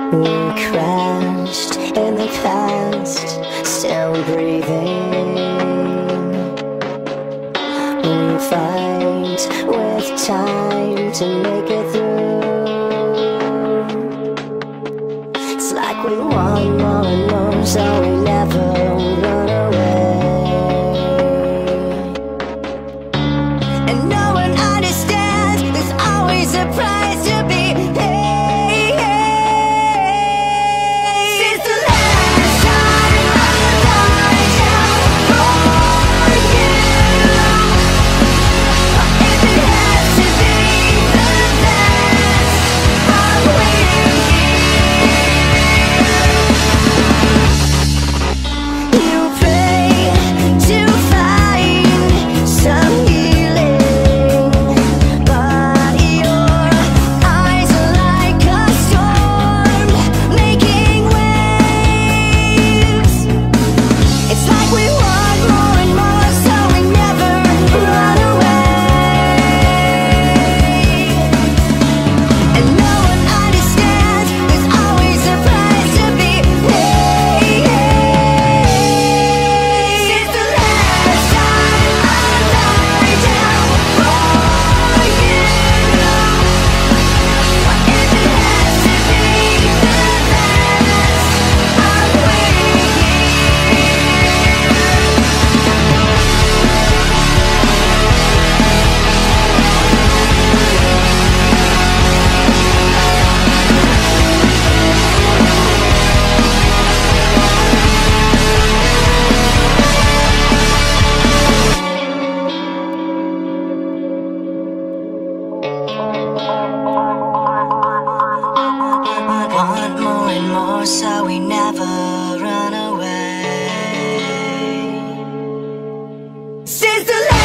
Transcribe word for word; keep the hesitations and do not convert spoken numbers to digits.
We crashed in the past, still breathing. We fight with time to make it through. It's like we want more and more, so we never run away. And no one understands, there's always a price to be paid. So we never run away. Since the